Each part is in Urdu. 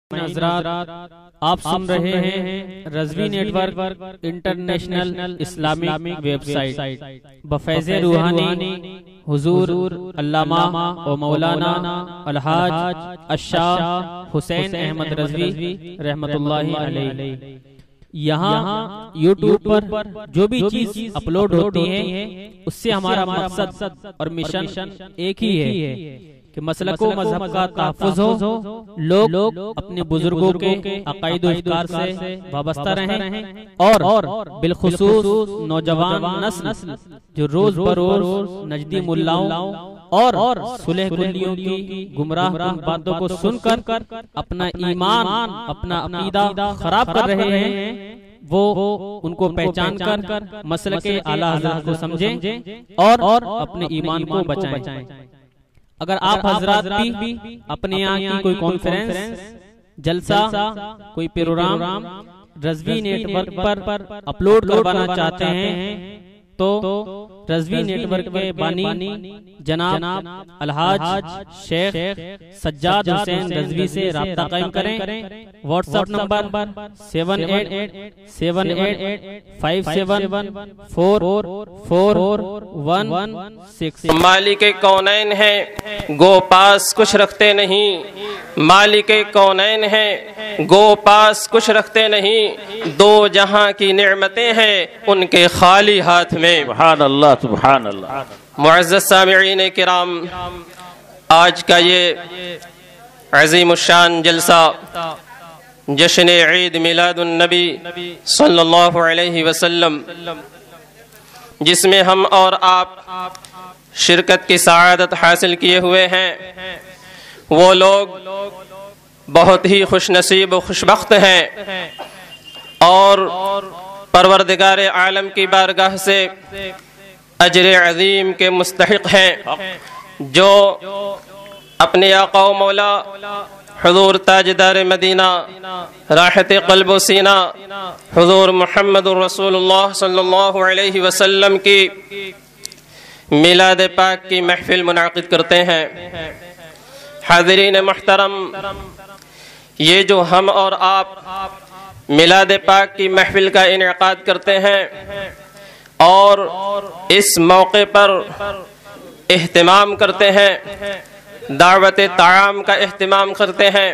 حضرات آپ سن رہے ہیں Rizvi network international Islamic website بفیض روحانی حضور علامہ و مولانا الحاج الشاہ حسین احمد رضوی رحمت اللہ علیہ۔ یہاں یوٹیوب پر جو بھی چیز اپلوڈ ہوتی ہے اس سے ہمارا مقصد اور مشن ایک ہی ہے کہ مسلک و مذہب کا تحفظ ہو، لوگ اپنے بزرگوں کے عقائد و افکار سے وابستہ رہیں اور بالخصوص نوجوان نسل جو روز بروز نجدی ملاؤں اور صلح کلیوں کی گمراہ کن باتوں کو سن کر اپنا ایمان اپنا عقیدہ خراب کر رہے ہیں، وہ ان کو پہچان کر مسلک اعلیٰ حضرت کو سمجھیں اور اپنے ایمان کو بچائیں۔ اگر آپ حضرات بھی اپنے یہاں کی کوئی کانفرنس، جلسہ، کوئی پروگرام رضوی نیٹ ورک پر اپلوڈ کروانا چاہتے ہیں تو رضوی نیٹ ورک کے بانی جناب الحاج شیخ سجاد حسین رضوی سے رابطہ قائم کریں۔ WhatsApp number 7887574416۔ مالک کونین ہے گو پاس کچھ رکھتے نہیں، مالک کونین ہے گو پاس کچھ رکھتے نہیں، دو جہاں کی نعمتیں ہیں ان کے خالی ہاتھ میں۔ سبحان اللہ سبحان اللہ۔ معزز سامعین کرام، آج کا یہ عظیم الشان جلسہ جشن عید میلاد النبی صلی اللہ علیہ وسلم، جس میں ہم اور آپ شرکت کی سعادت حاصل کیے ہوئے ہیں، وہ لوگ بہت ہی خوش نصیب و خوشبخت ہیں اور پروردگار عالم کی بارگاہ سے اجر عظیم کے مستحق ہیں، جو اپنے آقا و مولا حضور تاجدار مدینہ راحت قلب و سینہ حضور محمد رسول اللہ صلی اللہ علیہ وسلم کی میلاد پاک کی محفل منعقد کرتے ہیں۔ حاضرین محترم، یہ جو ہم اور آپ میلاد پاک کی محفل کا انعقاد کرتے ہیں اور اس موقع پر اہتمام کرتے ہیں، دعوت طعام کا اہتمام کرتے ہیں،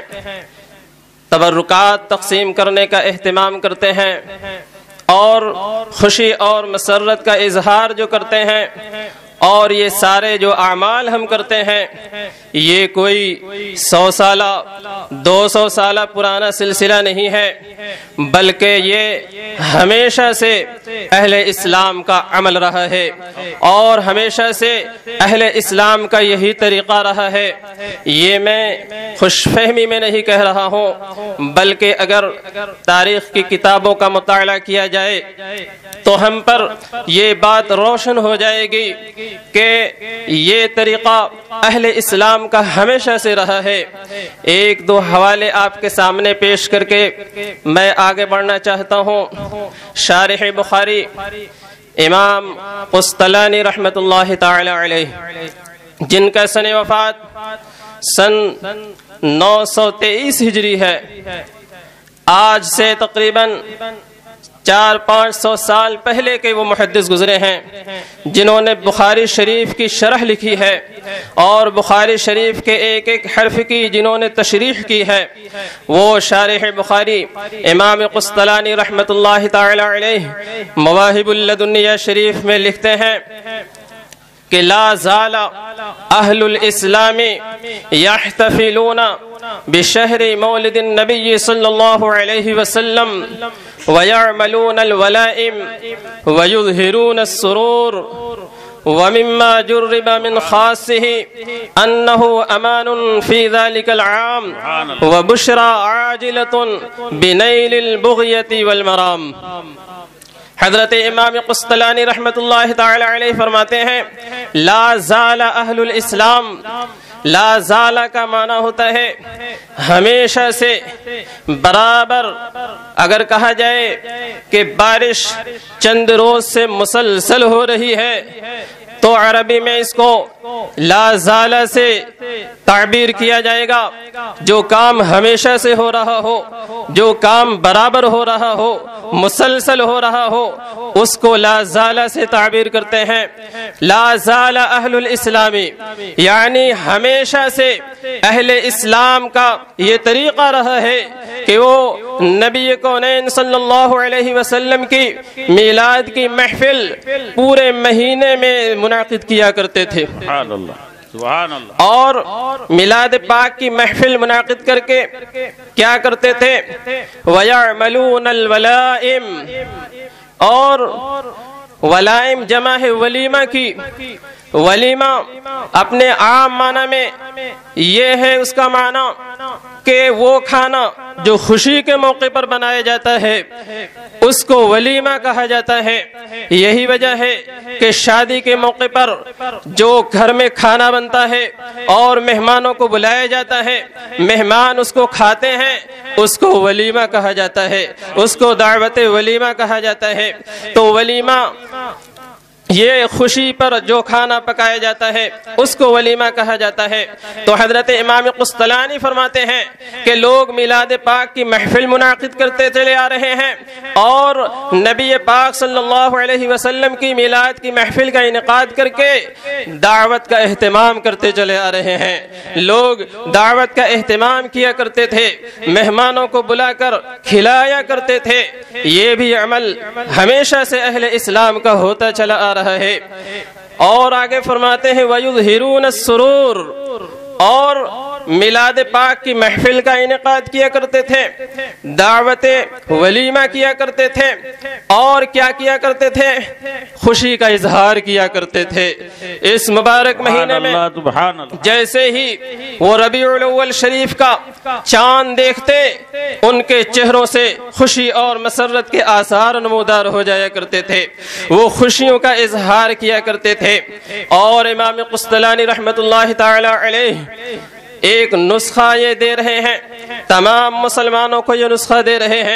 تبرکات تقسیم کرنے کا اہتمام کرتے ہیں اور خوشی اور مسرت کا اظہار جو کرتے ہیں، اور یہ سارے جو اعمال ہم کرتے ہیں یہ کوئی 100 سالہ 200 سالہ پرانا سلسلہ نہیں ہے، بلکہ یہ ہمیشہ سے اہل اسلام کا عمل رہا ہے اور ہمیشہ سے اہل اسلام کا یہی طریقہ رہا ہے۔ یہ میں خوش فہمی میں نہیں کہہ رہا ہوں، بلکہ اگر تاریخ کی کتابوں کا مطالعہ کیا جائے تو ہم پر یہ بات روشن ہو جائے گی کہ یہ طریقہ اہل اسلام کا ہمیشہ سے رہا ہے۔ ایک دو حوالے آپ کے سامنے پیش کر کے میں آگے بڑھنا چاہتا ہوں۔ شارح بخاری امام قسطلانی رحمت اللہ تعالی علیہ، جن کا سن وفات سن 923 ہجری ہے، آج سے تقریباً 400-500 سال پہلے کے وہ محدث گزرے ہیں جنہوں نے بخاری شریف کی شرح لکھی ہے اور بخاری شریف کے ایک ایک حرف کی جنہوں نے تشریح کی ہے۔ وہ شارح بخاری امام قسطلانی رحمت اللہ تعالی علیہ مواہب اللدنیہ شریف میں لکھتے ہیں کہ لا زال اہل الاسلام یحتفلون بشہر مولد النبی صلی اللہ علیہ وسلم ويعملون الولائم ويظهرون السرور، ومما جرب من خاصه أنه أمان في ذلك العام وبشرى عاجلة بنيل البغية والمرام۔ حضرت امام قسطلانی رحمت اللہ تعالی علیہ فرماتے ہیں لا زال اہل الاسلام، لا زال کا معنی ہوتا ہے ہمیشہ سے، برابر۔ اگر کہا جائے کہ بارش چند روز سے مسلسل ہو رہی ہے تو عربی میں اس کو لا زال سے تعبیر کیا جائے گا، جو کام ہمیشہ سے ہو رہا ہو، جو کام برابر ہو رہا ہو، مسلسل ہو رہا ہو، اس کو لا زال سے تعبیر کرتے ہیں۔ لا زال اہل الاسلامی یعنی ہمیشہ سے اہل اسلام کا یہ طریقہ رہا ہے کہ وہ نبی کونین صلی اللہ علیہ وسلم کی میلاد کی محفل پورے مہینے میں منعقد کیا کرتے تھے، سبحان اللہ سبحان اللہ، اور میلاد پاک کی محفل منعقد کر کے کیا کرتے تھے؟ وَيَعْمَلُونَ الْوَلَائِمِ، اور ولائم جمع ہے ولیمہ کی۔ ولیمہ اپنے عام معنی میں یہ ہے اس کا معنی کہ وہ کھانا جو خوشی کے موقع پر بنایا جاتا ہے اس کو ولیمہ کہا جاتا ہے۔ یہی وجہ ہے کہ شادی کے موقع پر جو گھر میں کھانا بنتا ہے اور مہمانوں کو بلایا جاتا ہے، مہمان اس کو کھاتے ہیں، اس کو ولیمہ کہا جاتا ہے، اس کو دعوت ولیمہ کہا جاتا ہے۔ تو ولیمہ یہ خوشی پر جو کھانا پکایا جاتا ہے اس کو ولیمہ کہا جاتا ہے۔ تو حضرت امام قسطلانی فرماتے ہیں کہ لوگ میلاد پاک کی محفل منعقد کرتے چلے آ رہے ہیں اور نبی پاک صلی اللہ علیہ وسلم کی میلاد کی محفل کا انعقاد کر کے دعوت کا اہتمام کرتے چلے آ رہے ہیں۔ لوگ دعوت کا اہتمام کیا کرتے تھے، مہمانوں کو بلا کر کھلایا کرتے تھے۔ یہ بھی عمل ہمیشہ سے اہل اسلام کا ہوتا چلا آ رہا ہے۔ اور آگے فرماتے ہیں وَيُظْهِرُونَ السُّرُورَ، اور میلاد پاک کی محفل کا انعقاد کیا کرتے تھے، دعوت ولیمہ کیا کرتے تھے، اور کیا کیا کرتے تھے؟ خوشی کا اظہار کیا کرتے تھے۔ اس مبارک مہینے میں سبحان اللہ، جیسے ہی وہ ربیع الاول شریف کا چاند دیکھتے ان کے چہروں سے خوشی اور مسرت کے آثار نمودار ہو جایا کرتے تھے، وہ خوشیوں کا اظہار کیا کرتے تھے۔ اور امام قسطلانی رحمت اللہ تعالی علیہ ایک نسخہ یہ دے رہے ہیں، تمام مسلمانوں کو یہ نسخہ دے رہے ہیں۔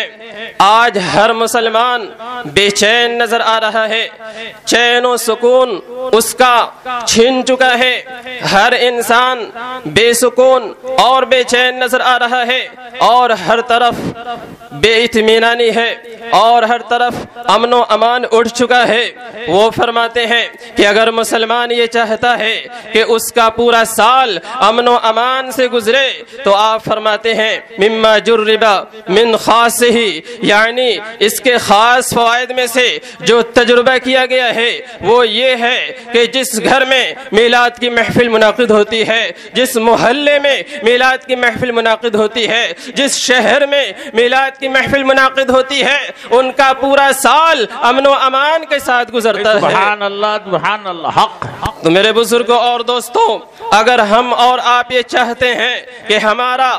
آج ہر مسلمان بے چین نظر آ رہا ہے، چین و سکون اس کا چھن چکا ہے، ہر انسان بے سکون اور بے چین نظر آ رہا ہے، اور ہر طرف بے اطمینانی ہے، اور ہر طرف امن و امان اٹھ چکا ہے۔ وہ فرماتے ہیں کہ اگر مسلمان یہ چاہتا ہے کہ اس کا پورا سال امن و امان سے گزرے تو آپ فرماتے ہیں مما جربا من خاص ہی، یعنی اس کے خاص فوائد میں سے جو تجربہ کیا گیا ہے وہ یہ ہے کہ جس گھر میں میلاد کی محفل منعقد ہوتی ہے، جس محلے میں میلاد کی محفل منعقد ہوتی ہے، جس شہر میں میلاد کی محفل منعقد ہوتی ہے، ان کا پورا سال امن و امان کے ساتھ گزرتا ہے۔ سبحان اللہ سبحان اللہ، حق۔ تو میرے بزرگوں اور دوستوں، اگر ہم اور آپ یہ چاہتے ہیں کہ ہمارا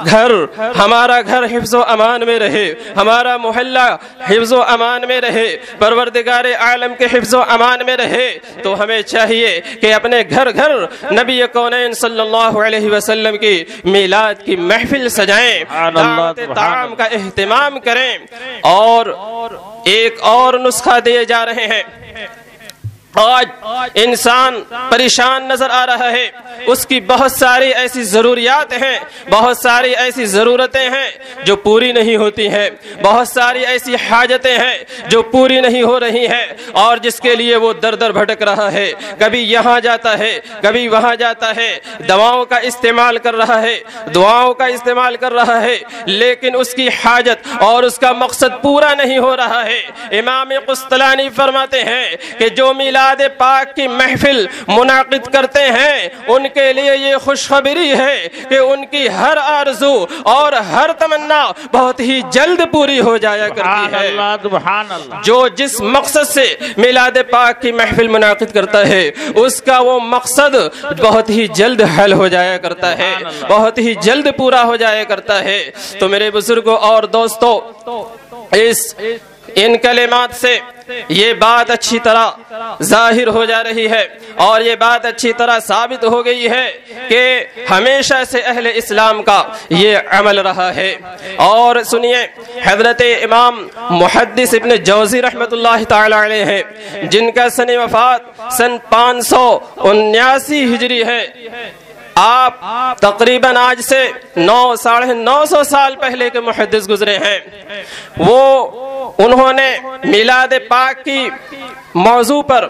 گھر حفظ و امان میں رہے، ہمارا محلہ حفظ و امان میں رہے، پروردگار عالم کے حفظ و امان میں رہے، تو ہمیں چاہیے کہ اپنے گھر نبی کونین صلی اللہ علیہ وسلم کی میلاد کی محفل سجائیں، دعوت طعام کا اہتمام کریں۔ اور ایک اور نسخہ دیے جا رہے ہیں۔ آج انسان پریشان نظر آ رہا ہے، اس کی بہت ساری ایسی ضروریات ہیں، بہت ساری ایسی ضرورتیں ہیں جو پوری نہیں ہوتی ہیں، بہت ساری ایسی حاجتیں ہیں جو پوری نہیں ہو رہی ہیں، اور جس کے لیے وہ در در بھٹک رہا ہے، کبھی یہاں جاتا ہے، کبھی وہاں جاتا ہے، دواؤں کا استعمال کر رہا ہے، دعاؤں کا استعمال کر رہا ہے، لیکن اس کی حاجت اور اس کا مقصد پورا نہیں ہو رہا ہے۔ امام قسطلانی فرماتے ہیں کہ جو میلاد پاک کی محفل منعقد کرتے ہیں ان کے لیے یہ خوشخبری ہے کہ ان کی ہر آرزو اور ہر تمنا بہت ہی جلد پوری ہو جایا کرتی ہے۔ سبحان اللہ، جو جس مقصد سے میلاد پاک کی محفل منعقد کرتا ہے اس کا وہ مقصد بہت ہی جلد حل ہو جایا کرتا ہے، بہت ہی جلد پورا ہو جایا کرتا ہے۔ تو میرے بزرگوں اور دوستوں، ان کلمات سے یہ بات اچھی طرح ظاہر ہو جا رہی ہے اور یہ بات اچھی طرح ثابت ہو گئی ہے کہ ہمیشہ سے اہل اسلام کا یہ عمل رہا ہے۔ اور سنیے، حضرت امام محدث ابن جوزی رحمۃ اللہ تعالی علیہ ہیں، جن کا سن وفات سن 579 ہجری ہے۔ آپ تقریباً آج سے 900 سال پہلے کے محدث گزرے ہیں۔ انہوں نے میلاد پاک کی موضوع پر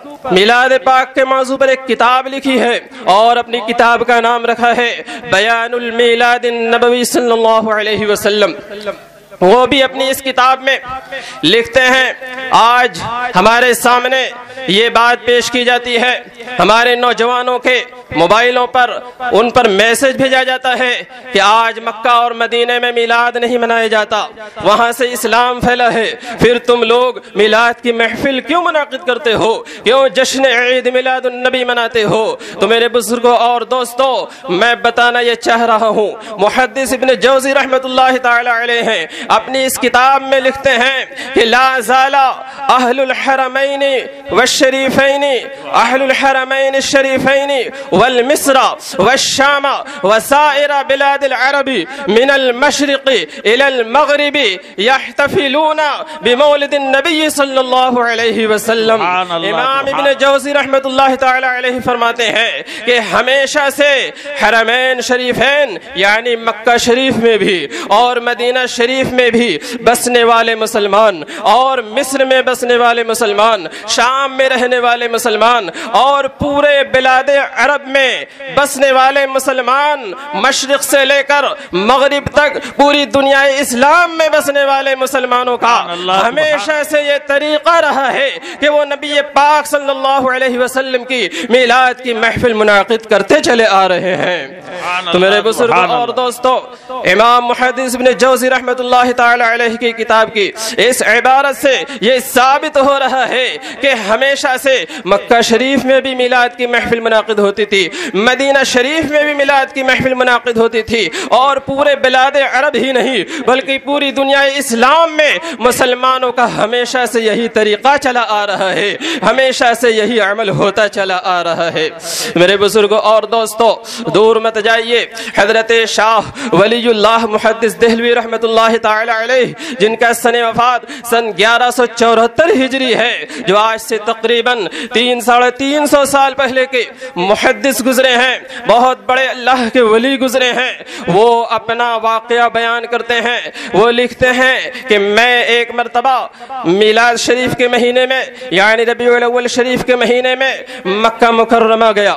ایک کتاب لکھی ہے اور اپنی کتاب کا نام رکھا ہے بیان المیلاد النبوی صلی اللہ علیہ وسلم۔ وہ بھی اپنی اس کتاب میں لکھتے ہیں، آج ہمارے سامنے یہ بات پیش کی جاتی ہے، ہمارے نوجوانوں کے موبائلوں پر ان پر میسج بھیجا جاتا ہے کہ آج مکہ اور مدینے میں میلاد نہیں منایا جاتا، وہاں سے اسلام پھیلا ہے، پھر تم لوگ میلاد کی محفل کیوں منعقد کرتے ہو، کیوں جشن عید میلاد النبی مناتے ہو؟ تو میرے بزرگوں اور دوستوں، میں بتانا یہ چاہ رہا ہوں، محدث ابن جوزی رحمۃ اللہ تعالی علیہ ہیں، اپنی اس کتاب میں لکھتے ہیں کہ لا زال اہل الحرمین والشریفین الشریفین والمصر والشام وسائر بلاد العرب من المشرق الى المغرب يحتفلون بمولد النبی صلی اللہ علیہ وسلم۔ امام ابن جوزی رحمۃ اللہ تعالی علیہ فرماتے ہیں کہ ہمیشہ سے حرمین شریفین یعنی مکہ شریف میں بھی اور مدینہ شریف میں بھی بسنے والے مسلمان، اور مصر میں بسنے والے مسلمان، شام میں رہنے والے مسلمان، اور پورے بلاد عرب میں بسنے والے مسلمان، مشرق سے لے کر مغرب تک پوری دنیا اسلام میں بسنے والے مسلمانوں کا ہمیشہ سے یہ طریقہ رہا ہے کہ وہ نبی پاک صلی اللہ علیہ وسلم کی میلاد کی محفل منعقد کرتے چلے آ رہے ہیں۔ تو میرے بزرگوں اور دوستوں، امام محدث ابن جوزی رحمۃ اللہ تعالی علیہ کی کتاب کی اس عبارت سے یہ ثابت ہو رہا ہے کہ ہمیشہ سے مکہ شریف میں بھی میلاد کی محفل منعقد ہوتی تھی، مدینہ شریف میں بھی میلاد کی محفل منعقد ہوتی تھی، اور پورے بلاد عرب ہی نہیں بلکہ پوری دنیا اسلام میں مسلمانوں کا ہمیشہ سے یہی طریقہ چلا آ رہا ہے، ہمیشہ سے یہی عمل ہوتا چلا آ رہا ہے۔ میرے بزرگوں اور دوستوں، دور مت جائیے، حضرت شاہ ولی اللہ محدث دہلوی رحمۃ اللہ تعالی علیہ، جن کا سن وفات سن 1174 ہجری ہے، جو آج سے تقریباً 300 سال پہلے کے محدث گزرے ہیں، بہت بڑے اللہ کے ولی گزرے ہیں۔ وہ اپنا واقعہ بیان کرتے ہیں، وہ لکھتے ہیں کہ میں ایک مرتبہ میلاد شریف کے مہینے میں یعنی ربیع الاول شریف کے مہینے میں مکہ مکرمہ گیا،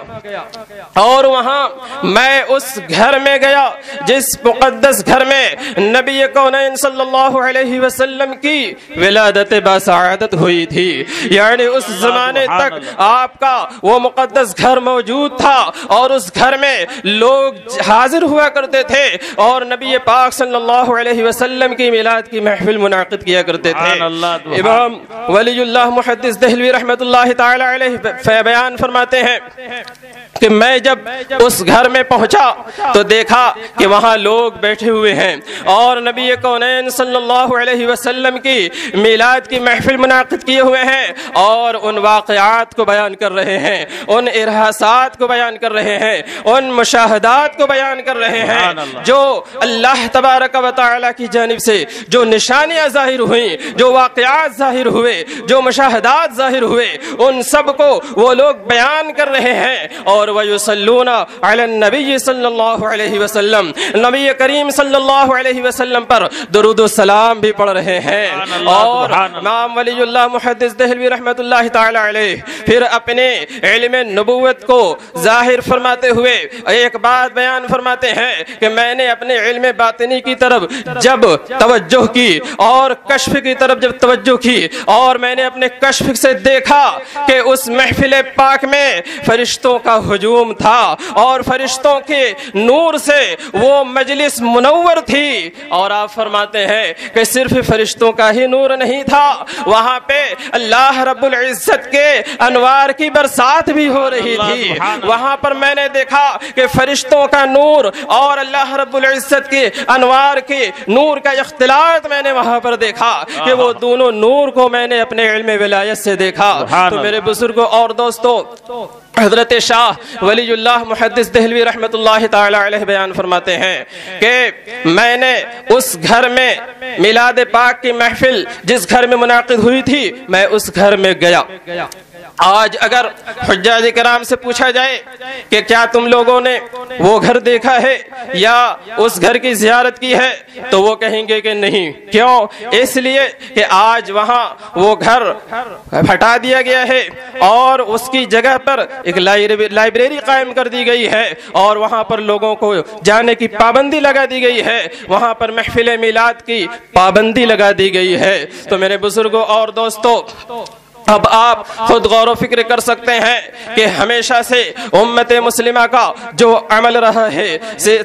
اور وہاں میں اس گھر میں گیا جس مقدس گھر میں نبی کونین صلی اللہ علیہ وسلم کی ولادت باسعادت ہوئی تھی، یعنی اس زمانے تک آپ کا وہ مقدس گھر موجود تھا اور اس گھر میں لوگ حاضر ہوا کرتے تھے اور نبی پاک صلی اللہ علیہ وسلم کی میلاد کی محفل منعقد کیا کرتے تھے۔ امام ولی اللہ محدث دہلوی رحمۃ اللہ تعالی علیہ بیان فرماتے ہیں کہ میں جب اس گھر میں پہنچا تو دیکھا کہ وہاں لوگ بیٹھے ہوئے ہیں اور نبی کونین صلی اللہ علیہ وسلم کی میلاد کی محفل منعقد کیے ہوئے ہیں اور ان واقعات کو بیان کر رہے ہیں، ان ارہاسات کو بیان کر رہے ہیں، ان مشاہدات کو بیان کر رہے ہیں جو اللہ تبارک و تعالی کی جانب سے جو نشانیاں ظاہر ہوئیں، جو واقعات ظاہر ہوئے، جو مشاہدات ظاہر ہوئے، ان سب کو وہ لوگ بیان کر رہے ہیں، اور وَيُصَلُّونَ عَلَى النَّبِيِّ صلی اللہ علیہ وسلم، نبی کریم صلی اللہ علیہ وسلم پر درود و سلام بھی پڑھ رہے ہیں۔ اور امام ولی اللہ محدث دہلوی رحمۃ اللہ تعالی علیہ پھر اپنے علم نبوت کو ظاہر فرماتے ہوئے ایک بات بیان فرماتے ہیں کہ میں نے اپنے علم باطنی کی طرف جب توجہ کی اور کشف کی طرف جب توجہ کی، اور میں نے اپنے کشف سے دیکھا کہ اس محفل پاک میں فرشتوں کا ہجوم تھا اور فرشتوں کے نور سے وہ مجلس منور تھی، اور آپ فرماتے ہیں کہ صرف فرشتوں کا ہی نور نہیں تھا، وہاں پہ اللہ رب العزت العزت کے انوار کی برسات بھی ہو رہی تھی. وہاں پر میں نے دیکھا کہ فرشتوں کا نور اور اللہ رب العزت کے انوار کے نور کا اختلاط میں نے وہاں پر دیکھا کہ وہ دونوں نور کو میں نے اپنے علم ولایت سے دیکھا. تو میرے بزرگوں اور دوستوں، حضرت شاہ ولی اللہ محدث دہلوی رحمت اللہ تعالی علیہ بیان فرماتے ہیں کہ میں نے اس گھر میں میلاد پاک کی محفل جس گھر میں منعقد ہوئی تھی، میں اس گھر میں گیا. آج اگر حجاج کرام سے پوچھا جائے کہ کیا تم لوگوں نے وہ گھر دیکھا ہے یا اس گھر کی زیارت کی ہے، تو وہ کہیں گے کہ نہیں. کیوں؟ اس لیے کہ آج وہاں وہ گھر ہٹا دیا گیا ہے اور اس کی جگہ پر ایک لائبریری قائم کر دی گئی ہے اور وہاں پر لوگوں کو جانے کی پابندی لگا دی گئی ہے، وہاں پر محفل میلاد کی پابندی لگا دی گئی ہے. تو میرے بزرگوں اور دوستوں، اب آپ خود غور و فکر کر سکتے ہیں کہ ہمیشہ سے امت مسلمہ کا جو عمل رہا ہے،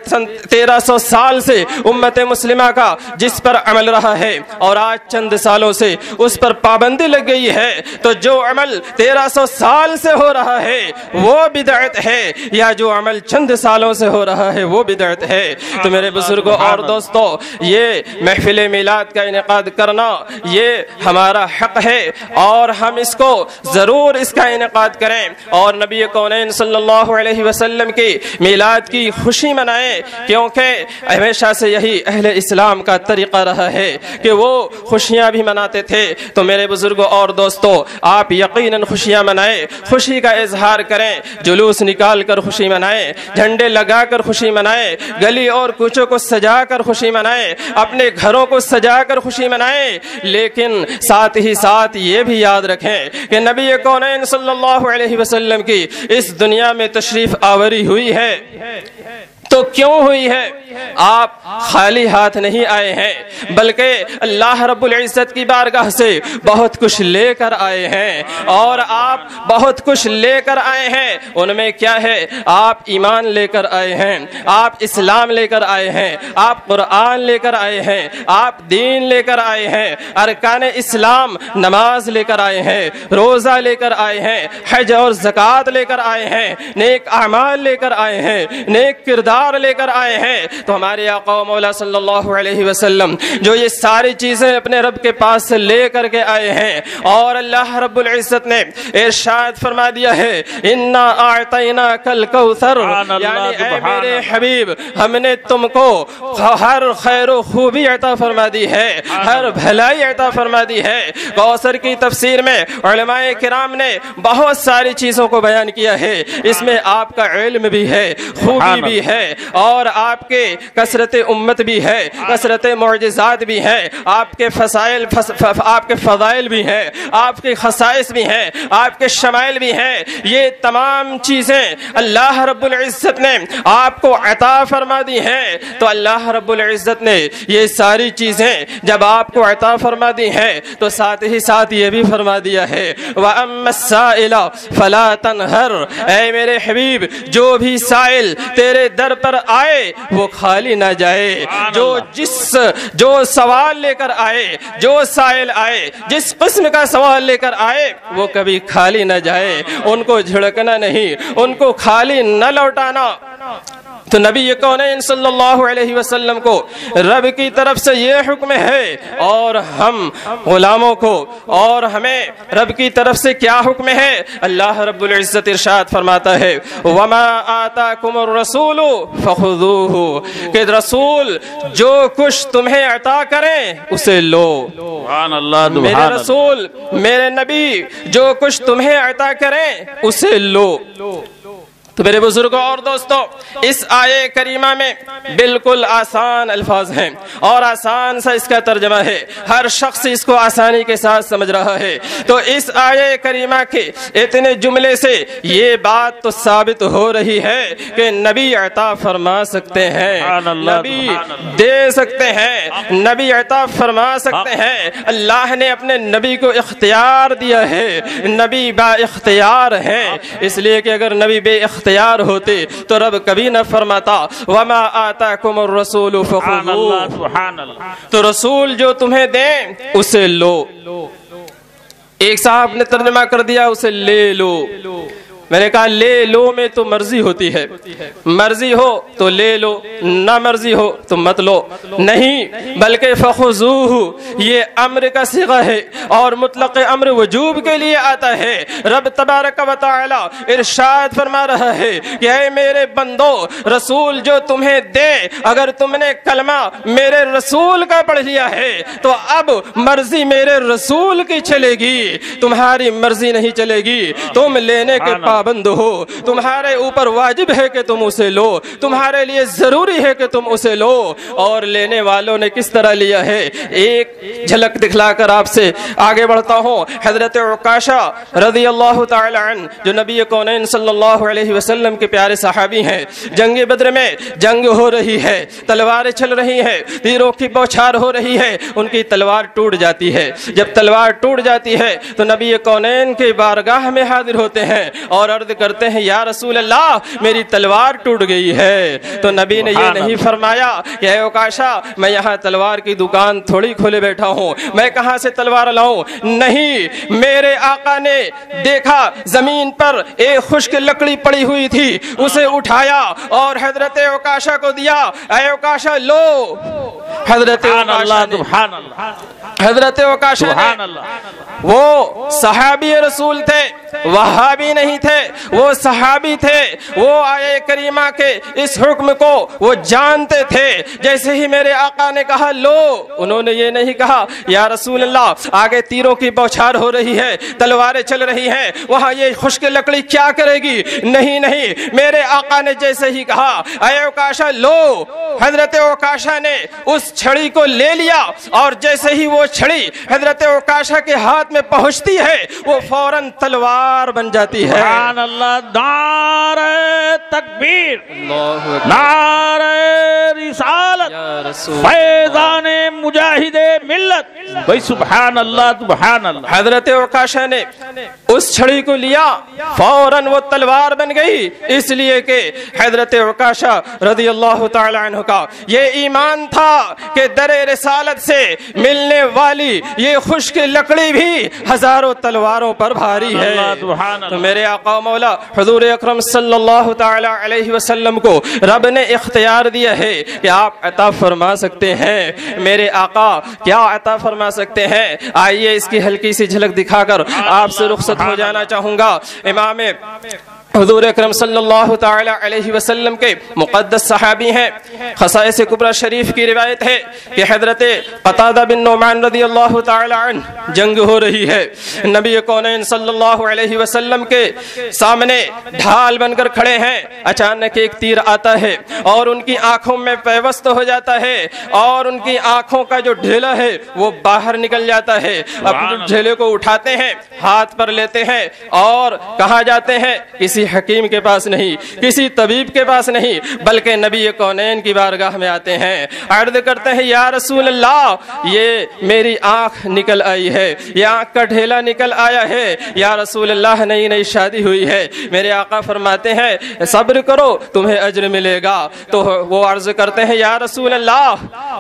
1300 سال سے امت مسلمہ کا جس پر عمل رہا ہے اور آج چند سالوں سے اس پر پابندی لگ گئی ہے، تو جو عمل 1300 سال سے ہو رہا ہے وہ بدعت ہے یا جو عمل چند سالوں سے ہو رہا ہے وہ بدعت ہے. تو میرے بزرگوں اور دوستوں، یہ محفل میلاد کا انعقاد کرنا یہ ہمارا حق ہے اور ہم اس کو ضرور اس کا انعقاد کریں اور نبی کونین صلی اللہ علیہ وسلم کی میلاد کی خوشی منائیں، کیونکہ ہمیشہ سے یہی اہل اسلام کا طریقہ رہا ہے کہ وہ خوشیاں بھی مناتے تھے. تو میرے بزرگوں اور دوستوں، آپ یقیناً خوشیاں منائیں، خوشی کا اظہار کریں، جلوس نکال کر خوشی منائیں، جھنڈے لگا کر خوشی منائیں، گلی اور کوچوں کو سجا کر خوشی منائیں، اپنے گھروں کو سجا کر خوشی منائیں. لیکن ساتھ ہی ساتھ یہ بھی یاد رکھیں کہ نبی کونین صلی اللہ علیہ وسلم کی اس دنیا میں تشریف آوری ہوئی ہے تو کیوں ہوئی ہے؟ آپ خالی ہاتھ نہیں آئے ہیں، بلکہ اللہ رب العزت کی بارگاہ سے بہت کچھ لے کر آئے ہیں. اور آپ بہت کچھ لے کر آئے ہیں، ان میں کیا ہے؟ آپ ایمان لے کر آئے ہیں، آپ اسلام لے کر آئے ہیں، آپ قرآن لے کر آئے ہیں، آپ دین لے کر آئے ہیں، ارکان اسلام نماز لے کر آئے ہیں، روزہ لے کر آئے ہیں، حج اور زکوٰۃ لے کر آئے ہیں، نیک اعمال لے کر آئے ہیں، نیک کردار لے کر آئے ہیں. تو ہمارے آقا و مولا صلی اللہ علیہ وسلم جو یہ ساری چیزیں اپنے رب کے پاس سے لے کر کے آئے ہیں، اور اللہ رب العزت نے ارشاد فرما دیا ہے انا اعطیناک الکوثر، یعنی اے میرے حبیب ہم نے تم کو ہر خیر و خوبی عطا فرما دی ہے، ہر بھلائی عطا فرما دی ہے. کوثر کی تفسیر میں علماء کرام نے بہت ساری چیزوں کو بیان کیا ہے، اس میں آپ کا علم بھی ہے، خوبی بھی ہے، اور آپ کے کثرت امت بھی ہے، کثرت معجزات بھی ہے، آپ کے آپ کے فضائل بھی ہیں، آپ کے خصائص بھی ہیں، آپ کے شمائل بھی ہیں. یہ تمام چیزیں اللہ رب العزت نے آپ کو عطا فرما دی ہیں. تو اللہ رب العزت نے یہ ساری چیزیں جب آپ کو عطا فرما دی ہیں تو ساتھ ہی ساتھ یہ بھی فرما دیا ہے وَأَمَّا السَّائِلَ فَلَا تَنْهَرْ، اے میرے حبیب جو بھی سائل تیرے در پر آئے وہ خالی نہ جائے. جو سوال لے کر آئے، جو سائل آئے، جس قسم کا سوال لے کر آئے وہ کبھی خالی نہ جائے، ان کو جھڑکنا نہیں، ان کو خالی نہ لوٹانا. تو نبی کونین صلی اللہ علیہ وسلم کو رب کی طرف سے یہ حکم ہے، اور ہم غلاموں کو اور ہمیں رب کی طرف سے کیا حکم ہے؟ اللہ رب العزت ارشاد فرماتا ہے وما آتاکم الرسول فخذوہ، کہ رسول جو کچھ تمہیں عطا کریں اسے لو. سبحان اللہ، میرے رسول میرے نبی جو کچھ تمہیں عطا کریں اسے لو. تو میرے بزرگوں اور دوستوں، اس آیے کریمہ میں بالکل آسان الفاظ ہیں اور آسان سا اس کا ترجمہ ہے، ہر شخص اس کو آسانی کے ساتھ سمجھ رہا ہے. تو اس آیے کریمہ کے اتنے جملے سے یہ بات تو ثابت ہو رہی ہے کہ نبی عطا فرما سکتے ہیں، نبی دے سکتے ہیں، نبی عطا فرما سکتے ہیں. اللہ نے اپنے نبی کو اختیار دیا ہے، نبی با اختیار ہیں، اس لیے کہ اگر نبی بے اختیار ہوتے تو رب کبھی نہ فرماتا وما آتاکم الرسول فخذوہ، تو رسول جو تمہیں دیں اسے لو. ایک صاحب نے ترجمہ کر دیا اسے لے لو. میں نے کہا لے لو میں تو مرضی ہوتی ہے, مرضی ہو تو لے لو, نہ مرضی ہو تو مت لو. نہیں بلکہ فخذوہ یہ امر کا صیغہ ہے اور مطلق امر وجوب کے لیے آتا ہے. رب تبارک و تعالی ارشاد فرما رہا ہے کہ اے میرے بندو, رسول جو تمہیں دے, اگر تم نے کلمہ میرے رسول کا پڑھ لیا ہے تو اب مرضی میرے رسول کی چلے گی, تمہاری مرضی نہیں چلے گی. تم لینے کے پابند ہو, تمہارے اوپر واجب ہے کہ تم اسے لو, تمہارے لیے ضروری ہے کہ تم اسے لو. اور لینے والوں نے کس طرح لیا ہے ایک جھلک دکھلا کر آپ سے آگے بڑھتا ہوں. حضرت عکاشہ رضی اللہ تعالی عنہ جو نبی کونین صلی اللہ علیہ وسلم کے پیارے صحابی ہیں, جنگ بدر میں جنگ ہو رہی ہے, تلواریں چل رہی ہیں, تیروں کی بوچھار ہو رہی ہے, ان کی تلوار ٹوٹ جاتی ہے. جب تلوار ٹوٹ جاتی ہے تو نبی کونین کے بارگاہ میں حاضر ہوتے ہیں اور عرض کرتے ہیں یا رسول اللہ میری تلوار ٹوٹ گئی ہے. تو نبی نے یہ نہیں فرمایا کہ اے عکاشہ میں یہاں تلوار کی دکان تھوڑی کھولے بیٹھا ہوں, میں کہاں سے تلوار لاؤں. نہیں, میرے آقا نے دیکھا زمین پر ایک خشک لکڑی پڑی ہوئی تھی, اسے اٹھایا اور حضرت عکاشہ کو دیا. اے عکاشہ لو. حضرت عکاشہ وہ صحابی رسول تھے, وہابی نہیں تھے, وہ صحابی تھے. وہ آیے کریمہ کے اس حکم کو وہ جانتے تھے. جیسے ہی میرے آقا نے کہا لو, انہوں نے یہ نہیں کہا یا رسول اللہ آگے تیروں کی بوچھار ہو رہی ہے, تلواریں چل رہی ہیں, وہاں یہ خشک لکڑی کیا کرے گی. نہیں نہیں, میرے آقا نے جیسے ہی کہا اے عکاشہ لو, حضرت عکاشہ نے اس چھڑی کو لے لیا اور جیسے ہی وہ چھڑی حضرت عکاشہ کے ہاتھ میں پہنچتی ہے وہ فوراً تلوار بن جاتی ہے. سبحان اللہ. نعرہ تکبیر, نعرہ رسالت, فیضان مجاہد ملت. بھائی سبحان اللہ سبحان اللہ. حضرت عکاشہ نے اس چھڑی کو لیا, فوراً وہ تلوار بن گئی, اس لیے کہ حضرت عکاشہ رضی اللہ تعالی عنہ کا یہ ایمان تھا کہ در رسالت سے ملنے والی یہ خشک لکڑی بھی ہزاروں تلواروں پر بھاری ہے. تو میرے آقا مولا حضور اکرم صلی اللہ تعالی علیہ وسلم کو رب نے اختیار دیا ہے کہ آپ عطا فرما سکتے ہیں. میرے آقا کیا عطا فرما سکتے ہیں, آئیے اس کی ہلکی سی جھلک دکھا کر آپ سے رخصت ہو جانا چاہوں گا. امام حضور اکرم صلی اللہ تعالی علیہ وسلم کے مقدس صحابی ہیں. خصائص کبریٰ شریف کی روایت ہے کہ حضرت قتادہ بن نعمان رضی اللہ تعالی عنہ جنگ ہو رہی ہے, نبی کونین صلی اللہ علیہ وسلم کے سامنے ڈھال بن کر کھڑے ہیں. اچانک ایک تیر آتا ہے اور ان کی آنکھوں میں پیوست ہو جاتا ہے اور ان کی آنکھوں کا جو ڈھیلا ہے وہ باہر نکل جاتا ہے. اپنے ڈھیلے کو اٹھاتے ہیں, ہاتھ پر لیتے ہیں اور کہاں جاتے ہیں, کسی حکیم کے پاس نہیں, کسی طبیب کے پاس نہیں, بلکہ نبی کونین کی بارگاہ میں آتے ہیں. عرض کرتے ہیں یا رسول اللہ یہ میری آنکھ نکل آئی ہے, یہ آنکھ کا ڈھیلا نکل آیا ہے. یا رسول اللہ نئی نئی شادی ہوئی ہے. میرے آقا فرماتے ہیں صبر کرو تمہیں اجر ملے گا. تو وہ عرض کرتے ہیں یا رسول اللہ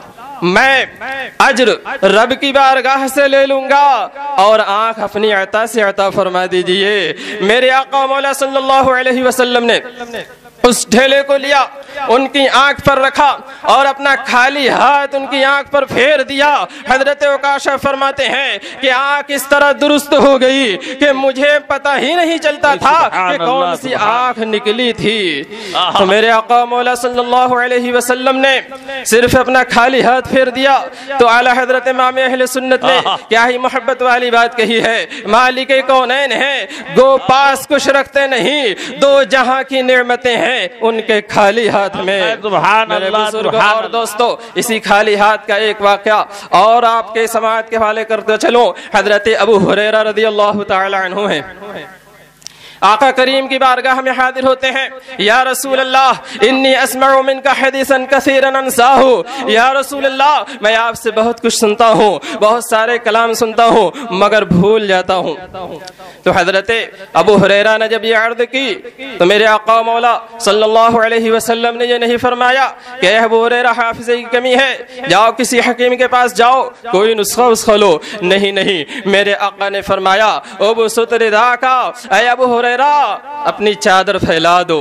میں اجر رب کی بارگاہ سے لے لوں گا اور آنکھ اپنی عطا سے عطا فرما دیجئے. میرے آقا مولا صلی اللہ علیہ وسلم نے اس ڈھیلے کو لیا, ان کی آنکھ پر رکھا اور اپنا خالی ہاتھ ان کی آنکھ پر پھیر دیا. حضرت عکاشہ فرماتے ہیں کہ آنکھ اس طرح درست ہو گئی کہ مجھے پتہ ہی نہیں چلتا تھا کہ کون سی آنکھ نکلی تھی. تو میرے آقا مولا صلی اللہ علیہ وسلم نے صرف اپنا خالی ہاتھ پھیر دیا تو اعلیٰ حضرت امام اہل سنت نے کیا ہی محبت والی بات کہی ہے, مالک کونین ہیں گو پاس کچھ رکھتے نہیں, دو جہاں کی نعمتیں ہیں ان کے خالی ہاتھ میں. میرے بزرگوں اور دوستو اسی خالی ہاتھ کا ایک واقعہ اور آپ کے سماعت کے حوالے کرتے چلوں. حضرت ابو ہریرہ رضی اللہ تعالی عنہ ہیں, آقا کریم کی بارگاہ میں حاضر ہوتے ہیں. یا رسول اللہ انی اسمع منک حدیثا کثیرا انساہ. یا رسول اللہ میں آپ سے بہت کچھ سنتا ہوں, بہت سارے کلام سنتا ہوں مگر بھول جاتا ہوں. تو حضرت ابو ہریرہ نے جب یہ عرض کی تو میرے آقا مولا صلی اللہ علیہ وسلم نے یہ نہیں فرمایا کہ اے ابو ہریرہ حافظے کی کمی ہے, جاؤ کسی حکیم کے پاس جاؤ کوئی نسخہ لو. نہیں, میرے آقا نے فرمایا ابو ستر ذاکا, اے ابو ہریرہ اپنی چادر پھیلا دو,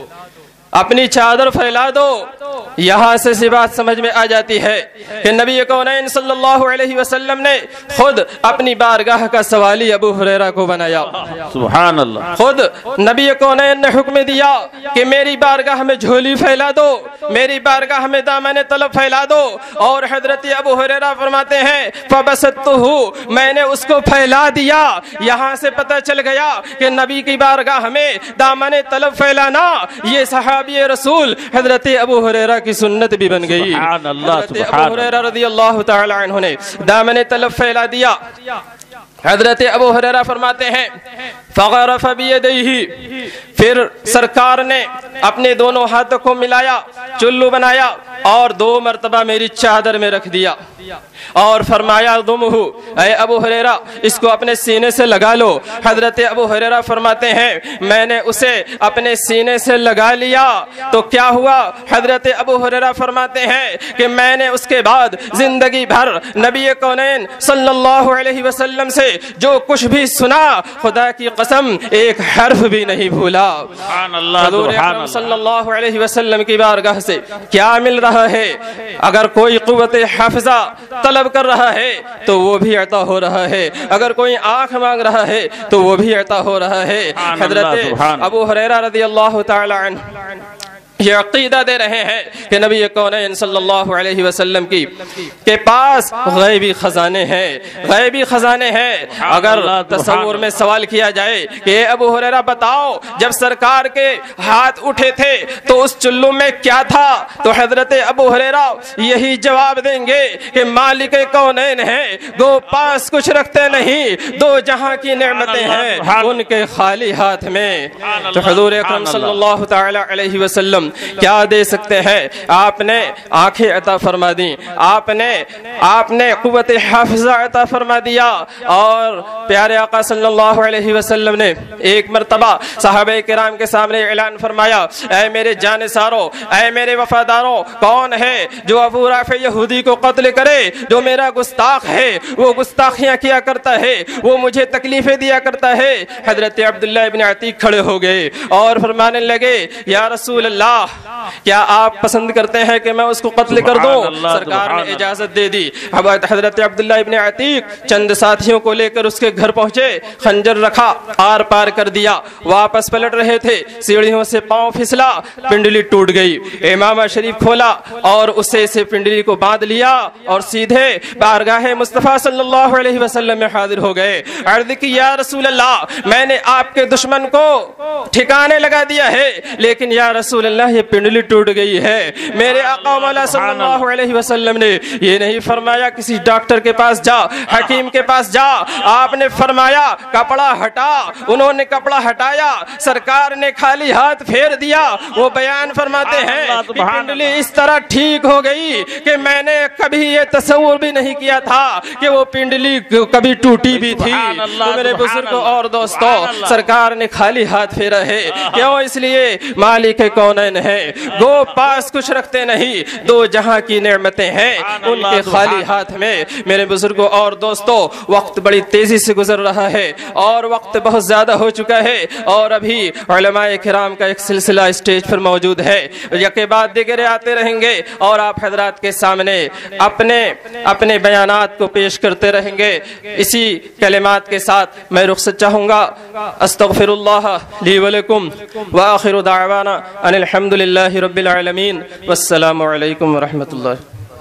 اپنی چادر پھیلا دو. یہاں سے سی بات سمجھ میں آ جاتی ہے کہ نبی کونین صلی اللہ علیہ وسلم نے خود اپنی بارگاہ کا سوالی ابو ہریرہ کو بنایا. سبحان اللہ. خود نبی کونین نے حکم دیا کہ میری بارگاہ میں جھولی پھیلا دو, میری بارگاہ میں دامن طلب پھیلا دو. اور حضرت ابو ہریرہ فرماتے ہیں فبسطتہ, میں نے اس کو پھیلا دیا. یہاں سے پتہ چل گیا کہ نبی کی بارگاہ میں دامن طلب پھیلانا یہ صحابی رسول حضرت ابو ہریرہ کی سنت بھی بن گئی. سبحان اللہ. حضرت ابو ہریرہ رضی اللہ تعالی عنہ نے دامن طلب پھیلا دیا. حضرت ابو ہریرہ فرماتے ہیں فغرف بیدیہ, پھر سرکار نے اپنے دونوں ہاتھوں کو ملایا, چلو بنایا اور 2 مرتبہ میری چادر میں رکھ دیا اور فرمایا ضمہ, اے ابو ہریرہ اس کو اپنے سینے سے لگا لو. حضرت ابو ہریرہ فرماتے ہیں میں نے اسے اپنے سینے سے لگا لیا تو کیا ہوا. حضرت ابو ہریرہ فرماتے ہیں کہ میں نے اس کے بعد زندگی بھر نبی کونین صلی اللہ علیہ وسلم سے جو کچھ بھی سنا خدا کی قسم ایک حرف بھی نہیں بھولا. سبحان اللہ. حضور اکرم صلی اللہ علیہ وسلم کی بارگاہ سے کیا مل رہا ہے؟ اگر کوئی قوت حافظہ طلب کر رہا ہے تو وہ بھی عطا ہو رہا ہے, اگر کوئی آنکھ مانگ رہا ہے تو وہ بھی عطا ہو رہا ہے. حضرت ابو ہریرہ رضی اللہ تعالی عنہ یہ عقیدہ دے رہے ہیں کہ نبی کونین صلی اللہ علیہ وسلم کی کے پاس غیبی خزانے ہیں, غیبی خزانے ہیں. اگر تصور میں سوال کیا جائے کہ ابو ہریرہ بتاؤ جب سرکار کے ہاتھ اٹھے تھے تو اس چلو میں کیا تھا, تو حضرت ابو ہریرہ یہی جواب دیں گے کہ مالک کونین ہیں, دو پاس کچھ رکھتے نہیں, 2 جہاں کی نعمتیں ہیں ان کے خالی ہاتھ میں. تو حضور اکرم صلی اللہ تعالی علیہ وسلم کیا دے سکتے ہیں؟ آپ نے آنکھیں عطا فرما دی, آپ نے قوت حافظہ عطا فرما دیا. اور پیارے آقا صلی اللہ علیہ وسلم نے ایک مرتبہ صحابہ کرام کے سامنے اعلان فرمایا اے میرے جانثاروں, اے میرے وفاداروں, کون ہے جو ابو رافع یہودی کو قتل کرے, جو میرا گستاخ ہے, وہ گستاخیاں کیا کرتا ہے, وہ مجھے تکلیفیں دیا کرتا ہے. حضرت عبداللہ ابن عتیق کھڑے ہو گئے اور فرمانے لگے یا رسول اللہ کیا آپ پسند کرتے ہیں کہ میں اس کو قتل کر دوں؟ سرکار نے اجازت دے دی. حضرت عبداللہ ابن عتیق چند ساتھیوں کو لے کر اس کے گھر پہنچے, خنجر رکھا, آر پار کر دیا, واپس پلٹ رہے تھے, سیڑھیوں سے پاؤں پھسلا, پنڈلی ٹوٹ گئی. امامہ شریف کھولا اور اسے سے پنڈلی کو باندھ لیا اور سیدھے بارگاہ مصطفیٰ صلی اللہ علیہ وسلم میں حاضر ہو گئے. عرض کی یا رسول اللہ میں نے آپ کے دشمن کو ٹھکانے لگا دیا ہے لیکن یا رسول اللہ یہ پنڈلی ٹوٹ گئی ہے. میرے آقا مولا صلی اللہ علیہ وسلم نے یہ نہیں فرمایا کسی ڈاکٹر کے پاس جا, حکیم کے پاس جا, آپ نے فرمایا کپڑا ہٹا. انہوں نے کپڑا ہٹایا, سرکار نے خالی ہاتھ پھیر دیا. وہ بیان فرماتے ہیں کہ پنڈلی اس طرح ٹھیک ہو گئی کہ میں نے کبھی یہ تصور بھی نہیں کیا تھا کہ وہ پنڈلی کبھی ٹوٹی بھی تھی. تو میرے بزرگوں اور دوستوں سرکار نے خالی ہاتھ پھیرا ہے. کیوں؟ اس لیے مالک کونین ہے, دو پاس کچھ رکھتے نہیں, 2 جہاں کی نعمتیں ہیں ان کے خالی ہاتھ میں. میرے بزرگوں اور دوستوں وقت بڑی تیزی سے گزر رہا ہے اور وقت بہت زیادہ ہو چکا ہے اور ابھی علماء کرام کا ایک سلسلہ اسٹیج پر موجود ہے. یکے بعد دیگرے آتے رہیں گے اور آپ حضرات کے سامنے اپنے بیانات کو پیش کرتے رہیں گے. اسی کلمات کے ساتھ میں رخصت چاہوں گا. استغفر اللہ لی ولکم وآخر دعوانا ان الحمد للہ رب العالمین والسلام علیکم ورحمۃ اللہ.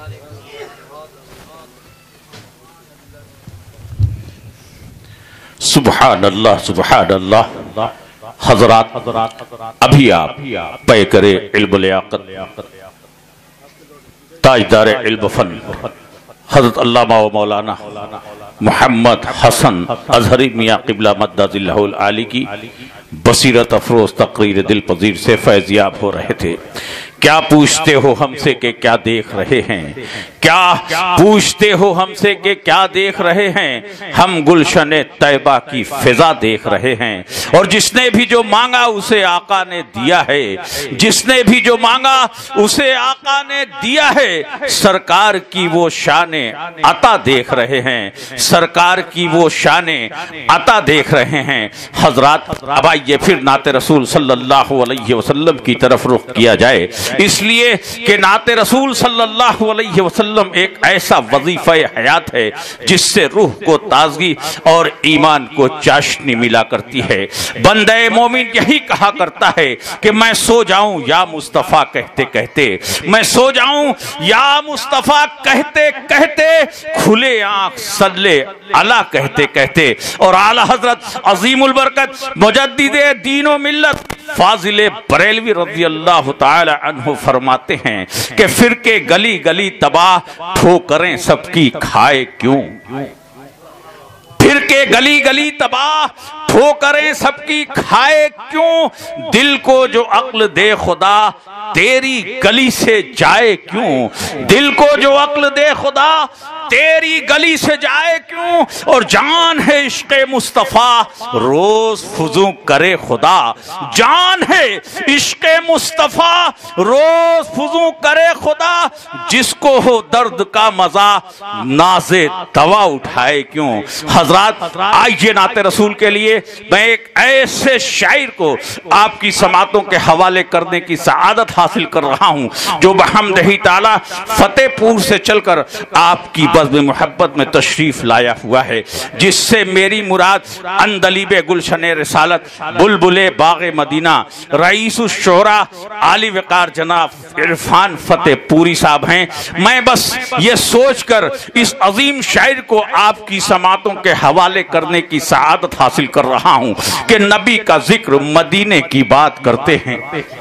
سبحان اللہ سبحان اللہ. حضرات ابھی آپ پے کرے علم لیاقت تاجدار علم فن حضرت علامہ و مولانا محمد حسن اظہری میاں قبلہ مدد اللہ العالی کی بصیرت افروز تقریر دل پذیر سے فیضیاب ہو رہے تھے۔ کیا پوچھتے ہو ہم سے کہ کیا دیکھ رہے ہیں؟ کیا پوچھتے ہو ہم سے کہ کیا دیکھ رہے ہیں؟ ہم گلشن طیبہ کی فضا دیکھ رہے ہیں، اور جس نے بھی جو مانگا اسے آقا نے دیا ہے، جس نے بھی جو مانگا اسے آقا نے دیا ہے۔ سرکار کی وہ شان عطا دیکھ رہے ہیں، سرکار کی وہ شان عطا دیکھ رہے ہیں۔ حضرات اب آئیے پھر نعت رسول صلی اللہ علیہ وسلم کی طرف رخ کیا جائے، اس لیے کہ نعت رسول صلی اللہ علیہ وسلم ایک ایسا وظیفہ حیات ہے جس سے روح کو تازگی اور ایمان کو چاشنی ملا کرتی ہے۔ بندہ مومن یہی کہا کرتا ہے کہ میں سو جاؤں یا مصطفیٰ کہتے کہتے، میں سو جاؤں یا مصطفیٰ کہتے کہتے، کھلے آنکھ صلی اللہ کہتے کہتے۔ اور اعلی حضرت عظیم البرکت مجدد دین و ملت فاضل بریلوی رضی اللہ تعالی عنہ فرماتے ہیں کہ فرقے گلی گلی تباہ، ٹھوکریں سب کی کھائے کیوں؟ فرقے گلی گلی تباہ، ٹھوکریں سب کی کھائے کیوں؟ دل کو جو عقل دے خدا تیری گلی سے جائے کیوں؟ دل کو جو عقل دے خدا تیری گلی سے جائے کیوں؟ اور جان ہے عشق مصطفیٰ روز فزوں کرے خدا، جان ہے عشق مصطفیٰ روز فزوں کرے خدا، جس کو ہو درد کا مزہ ناز دوا اٹھائے کیوں؟ حضرات آئیے نعت رسول کے لیے میں ایک ایسے شاعر کو آپ کی سماعتوں کے حوالے کرنے کی سعادت حاصل کر رہا ہوں جو بحمدہ تعالی فتح پور سے چل کر آپ کی بزم محبت میں تشریف لایا ہوا ہے، جس سے میری مراد اندلیب گلشن رسالت بلبل باغ مدینہ رئیس الشعراء عالی وقار جناب عرفان فتح پوری صاحب ہیں۔ میں بس یہ سوچ کر اس عظیم شاعر کو آپ کی سماعتوں کے حوالے کرنے کی سعادت حاصل کر رہا ہوں کہ نبی کا ذکر مدینے کی بات کرتے ہیں،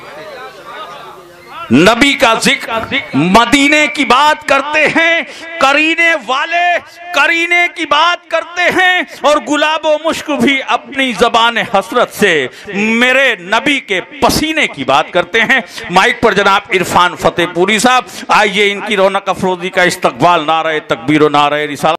نبی کا ذکر مدینے کی بات کرتے ہیں، کرینے والے کرینے کی بات کرتے ہیں، اور گلاب و مشک بھی اپنی زبان حسرت سے میرے نبی کے پسینے کی بات کرتے ہیں۔ مائک پر جناب عرفان فتح پوری صاحب، آئیے ان کی رونق افروزی کا استقبال، نعرہ تکبیر و نعرہ رسالت۔